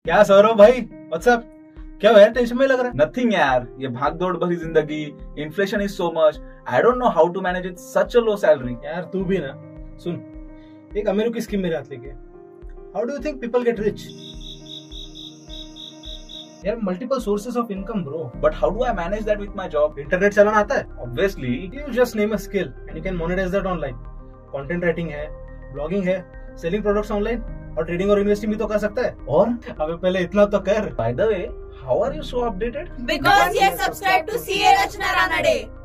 क्या सौरभ भाई, व्हाट्सअप? क्या हुआ यार, टेंशन में लग रहा है? नथिंग यार, ये भागदौड़ भरी जिंदगी, inflation is so much, I don't know how to manage it such a low salary. यार तू भी ना सुन, एक अमीरों की स्कीम मेरे हाथ लेके। How do you think people get rich? यार multiple sources of income bro. But how do I manage that with my job? Internet चलाना आता है? Obviously. You just name a skill and you can monetise that online. Content writing है, blogging है, selling products online, और trading और investing भी तो कर सकता है। और अबे पहले इतना तो कर। By the way, how are you so updated? Because you subscribe to CA Rachna Ranade.